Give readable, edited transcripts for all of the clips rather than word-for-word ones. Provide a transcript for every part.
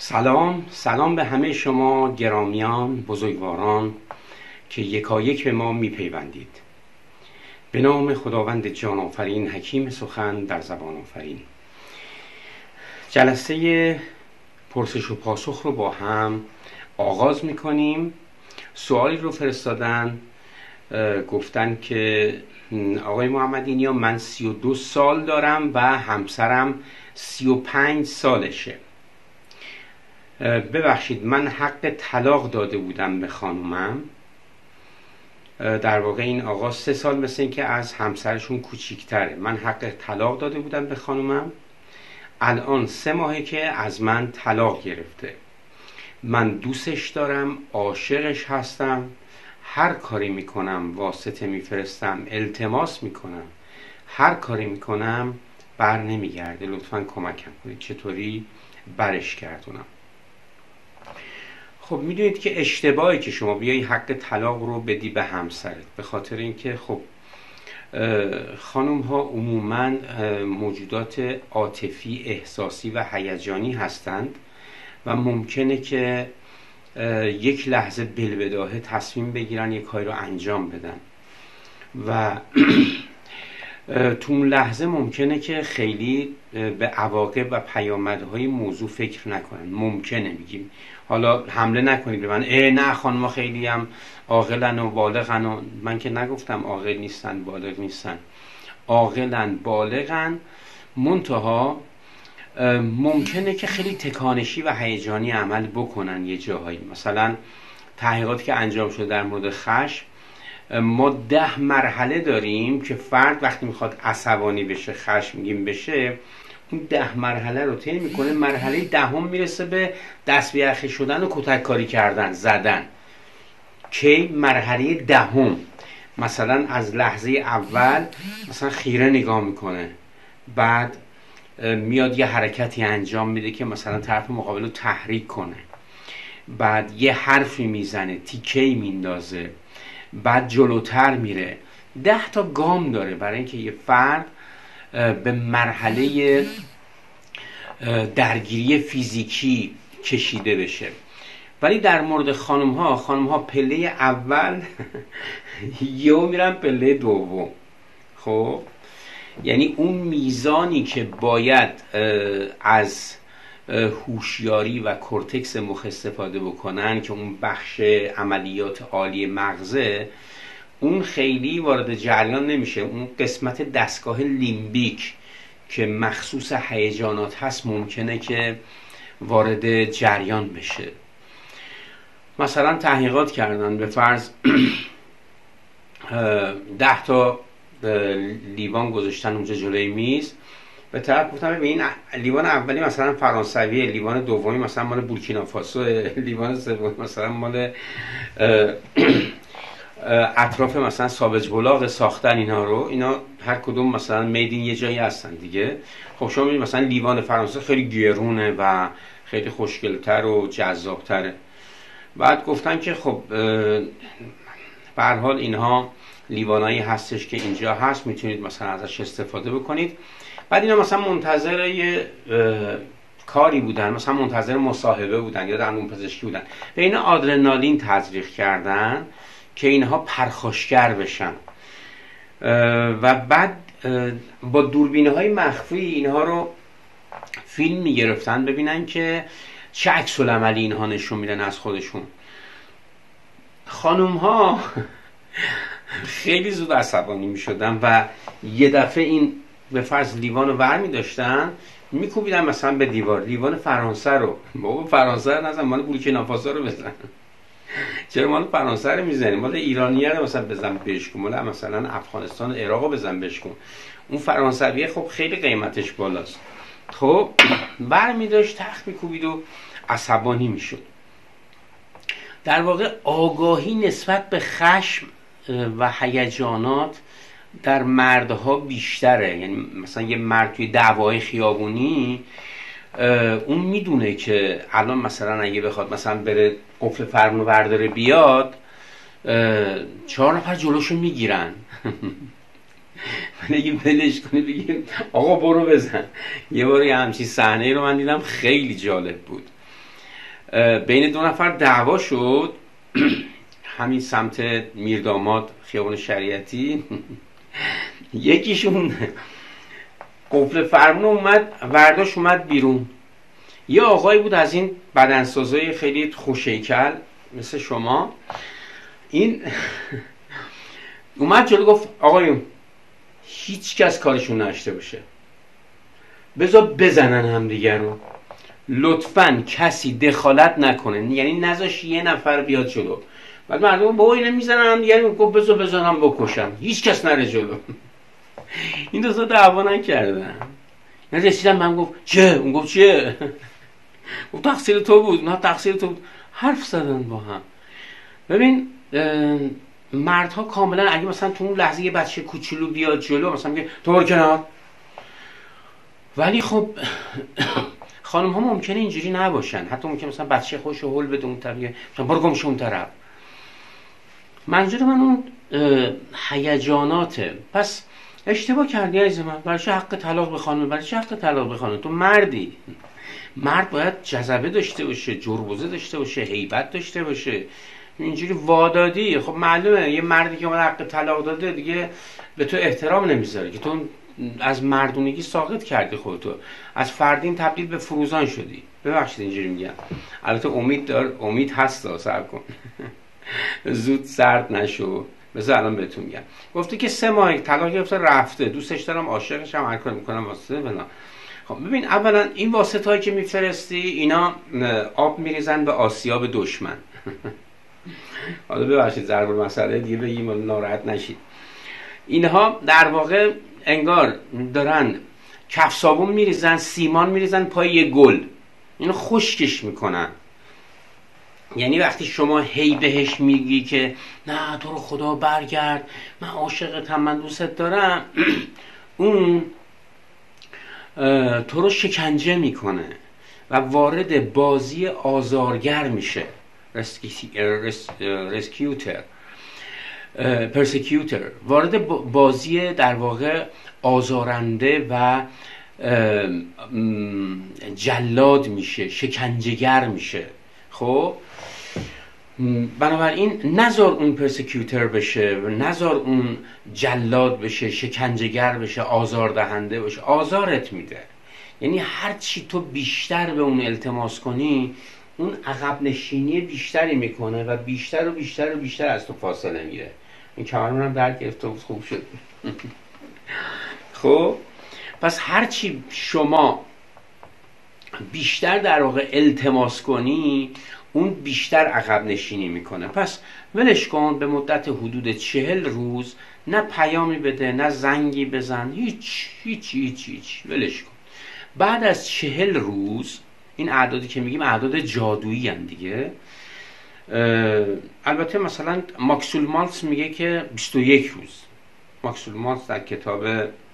سلام به همه شما گرامیان بزرگواران که یکایک به ما میپیوندید. به نام خداوند جان آفرین، حکیم سخن در زبان آفرین. جلسه پرسش و پاسخ رو با هم آغاز میکنیم. سوالی رو فرستادن، گفتن که آقای محمدینیا من 32 سال دارم و همسرم 35 سالشه. ببخشید، من حق طلاق داده بودم به خانومم. در واقع این آقا 3 سال مثل این که از همسرشون کوچیکتره. من حق طلاق داده بودم به خانومم. الان 3 ماهه که از من طلاق گرفته. من دوستش دارم، عاشقش هستم، هر کاری میکنم، واسطه میفرستم، التماس میکنم، هر کاری میکنم بر نمیگرده. لطفاً کمکم کنید چطوری برش گردونم. خب میدونید که اشتباهی که شما بیایی حق طلاق رو بدی به همسرت، به خاطر اینکه خب خانم ها عموماً موجودات عاطفی، احساسی و هیجانی هستند و ممکنه که یک لحظه بالبداهه تصمیم بگیرن یک کاری رو انجام بدن و تو اون لحظه ممکنه که خیلی به عواقب و پیامدهای موضوع فکر نکنن. ممکنه، میگیم حالا حمله نکنید به من نه خانم خیلی هم عاقلن و بالغن و من که نگفتم عاقل نیستن بالغ نیستن، عاقلن بالغن، منتها ممکنه که خیلی تکانشی و هیجانی عمل بکنن. یه جاهایی مثلا تحقیقاتی که انجام شده در مورد خشم، ما 10 مرحله داریم که فرد وقتی میخواد عصبانی بشه، خشمگین بشه، اون 10 مرحله رو طی میکنه. مرحله 10 میرسه به دست به یخی شدن و کتک کاری کردن، زدن. کی؟ مرحله 10. مثلا از لحظه اول مثلا خیره نگاه میکنه، بعد میاد یه حرکتی انجام میده که مثلا طرف مقابل رو تحریک کنه، بعد یه حرفی میزنه، تیکه‌ای میندازه، بعد جلوتر میره. 10 تا گام داره برای اینکه یه فرد به مرحله درگیری فیزیکی کشیده بشه. ولی در مورد خانم ها پله اول یهو میرن پله دوم. خب یعنی اون میزانی که باید از هوشیاری و کورتکس مخ استفاده بکنن که اون بخش عملیات عالی مغزه، اون خیلی وارد جریان نمیشه. اون قسمت دستگاه لیمبیک که مخصوص هیجانات هست ممکنه که وارد جریان بشه. مثلا تحقیقات کردن، به فرض 10 تا لیوان گذاشتن اونجا جلوی میز، به طرف گفتم ببین لیوان اولی مثلا فرانسویه، لیوان دومی مثلا مال بورکینافاسو، لیوان سومی مثلا مال اطراف مثلا ساوج بلاغ ساختن اینا هر کدوم مثلا میدین یه جایی هستن دیگه. خب شما میبینید مثلا لیوان فرانسه خیلی گرونه و خیلی خوشگلتر و جذابتره. بعد گفتن که خب به هر حال اینها لیوانایی هستش که اینجا هست، میتونید مثلا ازش استفاده بکنید. بعد اینا مثلا منتظر یه کاری بودن، مثلا منتظر مصاحبه بودن یا دندون پزشکی بودن، به اینا آدرنالین تزریق کردن که اینها پرخاشگر بشن و بعد با دوربین‌های مخفی اینها رو فیلم میگرفتن ببینن که چه عکس‌العملی اینها نشون میدن از خودشون. خانوم ها خیلی زود عصبانی میشدن و یه دفعه این به فرض لیوان رو ور میداشتن میکوبیدن مثلا به دیوار. لیوان فرانسه رو، بابا فرانسه رو نزن، مال بورکینافاسو رو بزن. چرا مال فرانسه رو میزنی؟ مال ایرانیه رو مثلا بزن بشکن، مال مثلا افغانستان عراق رو بزن بشکن. اون فرانسویه خب خیلی قیمتش بالاست. خب بر میداشت تخت میکوبید و عصبانی میشد. در واقع آگاهی نسبت به خشم و هیجانات در مردها بیشتره. یعنی مثلا یه مرد توی دعوای خیابونی اون میدونه که الان مثلا اگه بخواد مثلا بره قفل فرمونو برداره بیاد، 4 نفر جلوشو میگیرن. ولی اگه بلش کنی بگیم آقا برو بزن. یه بار یه همچین صحنه رو من دیدم، خیلی جالب بود. بین دو نفر دعوا شد همین سمت میرداماد خیابان شریعتی. یکیشون قفل فرمون اومد ورداش اومد بیرون. یه آقایی بود از این بدنسازای خیلی خوش‌هیکل مثل شما، این اومد جلو گفت آقایون هیچ کس کارشون نشته باشه، بذار بزنن همدیگر رو، لطفاً کسی دخالت نکنه، یعنی نذاش یه نفر بیاد جلو. بعد مردم بابا اینا میزنن همدیگر رو، گفت بذار بزنم بکشم، هیچ کس نره جلو. این دو تا دعوا نکردن. من رسیدم من گفت چه؟ اون گفت چه؟ گفت تقصیر تو بود. نه تقصیر تو بود. حرف زدن با هم. ببین مردها کاملا اگه مثلا تو اون لحظه یه بچه کوچولو بیاد جلو مثلا میگه تو برو کنار، ولی خب خانم ها ممکنه اینجوری نباشن، حتی ممکنه مثلا بچه خوش هول بده اون طرف، مثلا برو گم شو اون طرف. منظور من اون هیجاناته. پس اشتباه کردی عزیز من، برای چه حق طلاق بخوانه؟ برای چه حق طلاق بخوانه؟ تو مردی، مرد باید جذبه داشته باشه، جربوزه داشته باشه، هیبت داشته باشه. اینجوری وادادی، خب معلومه یه مردی که حق طلاق داده دیگه به تو احترام نمیذاره که تو از مردونگی ساقط کردی، خودتو از فردین تبدیل به فروزان شدی. ببخشید اینجوری میگم، البته امید هست، صبر کن زود سرد نشو. بذار الان بهتون میگم. گفته که 3 ماه طلاق گرفته رفته، دوستش دارم، عاشقشم، هر کاری میکنم واسه بنا. خب ببین اولا این واسطه‌ای که میفرستی اینا آب میریزن به آسیاب دشمن. حالا ببخشید ضرب المثل دیگه بگیم ناراحت نشید. اینها در واقع انگار دارن کف صابون میریزن، سیمان میریزن پای یه گل، اینو خشکش میکنن. یعنی وقتی شما هی بهش میگی که نه تو رو خدا برگرد، من عاشقتم، من دوستت دارم، اون تو رو شکنجه میکنه و وارد بازی آزارگر میشه. پرسیکیوتر وارد بازی در واقع آزارنده و جلاد میشه، شکنجهگر میشه. خب بنابراین نذار اون پرسیکیوتر بشه، نذار اون جلاد بشه، شکنجهگر بشه، آزاردهنده بشه. آزارت میده. یعنی هر چی تو بیشتر به اون التماس کنی، اون عقب نشینی بیشتری میکنه و بیشتر و بیشتر و بیشتر از تو فاصله میره. این کمرون هم درک گرفته بود، خوب شد. خب پس هر چی شما بیشتر در واقع التماس کنی، اون بیشتر عقب نشینی میکنه. پس ولش کن، به مدت حدود 40 روز نه پیامی بده نه زنگی بزن، هیچ ولش کن. بعد از 40 روز، این اعدادی که میگیم اعداد جادویی هستند دیگه. البته مثلا ماکسول مالتز میگه که 21 روز. ماکسول مالتز در کتاب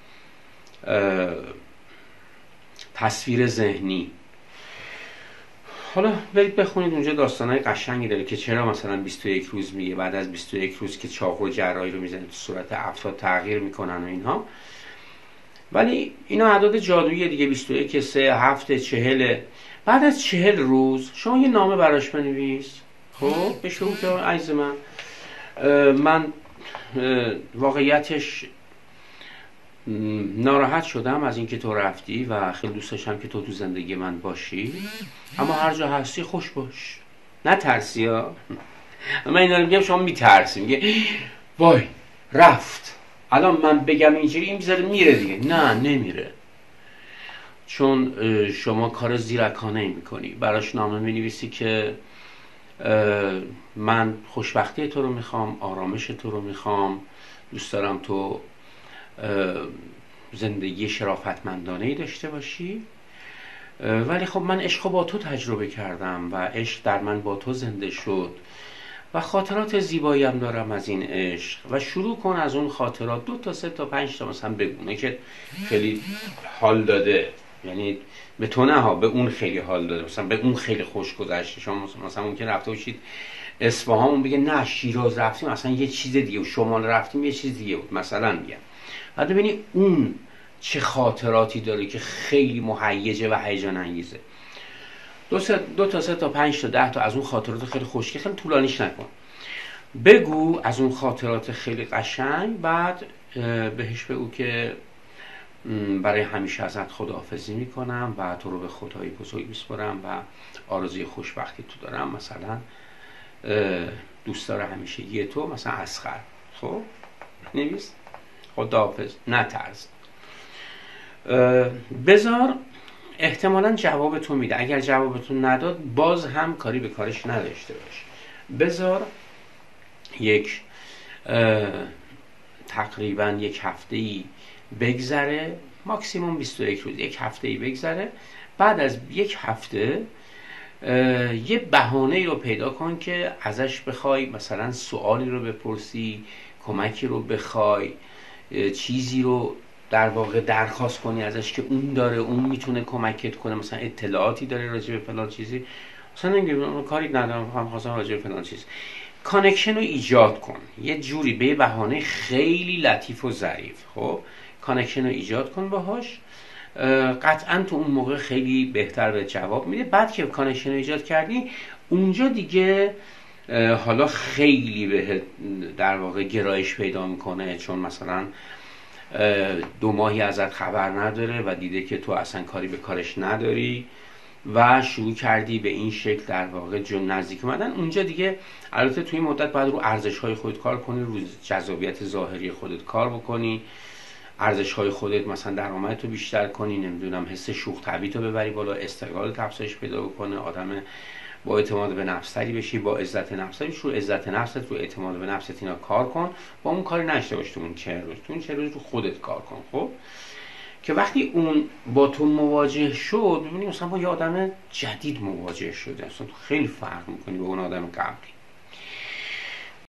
تصویر ذهنی، حالا برید بخونید اونجا داستانای قشنگی داره که چرا مثلا 21 روز میگه. بعد از 21 روز که چاقو جراحی رو میزنه تو صورت افراد تغییر میکنن و اینها. ولی اینا اعداد جادویی دیگه. 21 3 7 40. بعد از 40 روز شما یه نامه براش بنویس. خب بهش بگو که عزیز من واقعیتش ناراحت شدم از اینکه تو رفتی و خیلی دوست داشتم که تو زندگی من باشی، اما هر جا هستی خوش باش، نه ترسی ها. من اینا رو میگم شما میترسی، میگه وای رفت، الان من بگم اینجوری این بذاره میره دیگه. نه نمیره، چون شما کار زیرکانه میکنی. براش نامه مینویسی که من خوشبختی تو رو میخوام، آرامش تو رو میخوام، دوست دارم تو زندگی شرافتمندانه‌ای داشته باشی، ولی خب من عشق با تو تجربه کردم و عشق در من با تو زنده شد و خاطرات زیبایی هم دارم از این عشق. و شروع کن از اون خاطرات 2 تا 3 تا 5 تا مثلا بگونه که خیلی حال داده. یعنی به تو نه ها، به اون خیلی حال داده، مثلا به اون خیلی خوش گذشته. شما مثلا ممکن رفته باشید اصفهان، اون بگه نه شیراز رفتیم مثلا یه چیز دیگه، و شمال رفتیم یه چیز دیگه بود مثلا. میگم بعد ببینی اون چه خاطراتی داره که خیلی مهیجه و هیجان انگیزه. دو تا سه تا 5 تا 10 تا از اون خاطرات خیلی خوشگل، خیلی طولانیش نکن، بگو از اون خاطرات خیلی قشنگ. بعد بهش بگو که برای همیشه ازت خداحافظی میکنم و تو رو به خدای بزرگ میسپارم و آرزوی خوشبختی تو دارم، مثلا دوستدار همیشگی تو، مثلا اصغر. خب نویس خداحافظ، نترس، بذار احتمالا جوابتو میده. اگر جوابتو نداد باز هم کاری به کارش نداشته باش. بذار یک تقریبا یک هفته‌ای بگذره، ماکسیموم 21 روز، یک هفته‌ای بگذره. بعد از یک هفته یه بهانه‌ای رو پیدا کن که ازش بخوای، مثلا سوالی رو بپرسی، کمکی رو بخوای، چیزی رو در واقع درخواست کنی ازش که اون داره، اون میتونه کمکت کنه، مثلا اطلاعاتی داره راجع به فلان چیزی، مثلا نمیگم کاری ندارم خواستم راجع به فلان چیز. کانکشن رو ایجاد کن، یه جوری به بهانه خیلی لطیف و ظریف. خب کانکشن رو ایجاد کن باهاش، قطعا تو اون موقع خیلی بهتر به جواب میده. بعد که کانکشن رو ایجاد کردی، اونجا دیگه حالا خیلی به در واقع گرایش پیدا میکنه، چون مثلا 2 ماهی ازت خبر نداره و دیده که تو اصلا کاری به کارش نداری و شروع کردی به این شکل در واقع نزدیک اومدن. اونجا دیگه البته توی این مدت باید رو ارزش‌های خودت کار کنی، رو جذابیت ظاهری خودت کار بکنی، ارزش‌های خودت مثلا درآمدتو بیشتر کنی، نمیدونم حس شوخ طبعیتو ببری بالا، استقلالت افزایش پیدا بکنه، آدم با اعتماد به نفس تری بشی، با عزت نفس تری. رو عزت نفست، رو اعتماد به نفست اینا کار کن. با اون کاری نشته باش تو اون 40 روز، تو اون 40 روز رو خودت کار کن. خب که وقتی اون با تو مواجه شد، ببینی مثلا با یه آدم جدید مواجه شده، اصلا تو خیلی فرق میکنی با اون آدم قبلی.